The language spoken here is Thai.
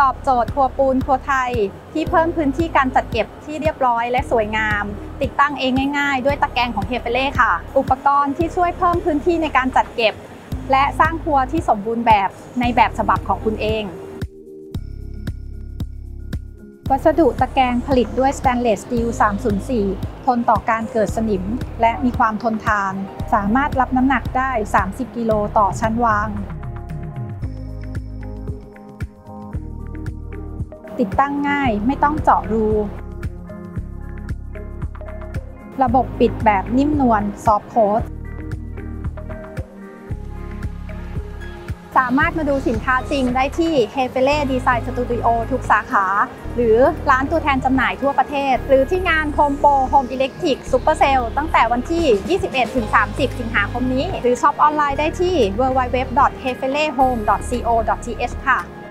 ตอบโจทย์ครัวปูนครัวไทยที่เพิ่มพื้นที่การจัดเก็บที่เรียบร้อยและสวยงามติดตั้งเองง่ายๆด้วยตะแกรงของเฮเฟเล่ค่ะอุปกรณ์ที่ช่วยเพิ่มพื้นที่ในการจัดเก็บและสร้างครัวที่สมบูรณ์แบบในแบบฉบับของคุณเองวัสดุตะแกรงผลิตด้วยสแตนเลสสตีล 304 ทนต่อการเกิดสนิมและมีความทนทานสามารถรับน้ำหนักได้30 กิโลต่อชั้นวางติดตั้งง่ายไม่ต้องเจาะรูระบบปิดแบบนิ่มนวลซอฟต์โค้ดสามารถมาดูสินค้าจริงได้ที่ Hefele Design Studio ทุกสาขาหรือร้านตัวแทนจำหน่ายทั่วประเทศหรือที่งาน Home Pro Home Electric Super Sale ตั้งแต่วันที่ 21-30 สิงหาคมนี้หรือช็อปออนไลน์ได้ที่ www.hefelehome.co.th ค่ะ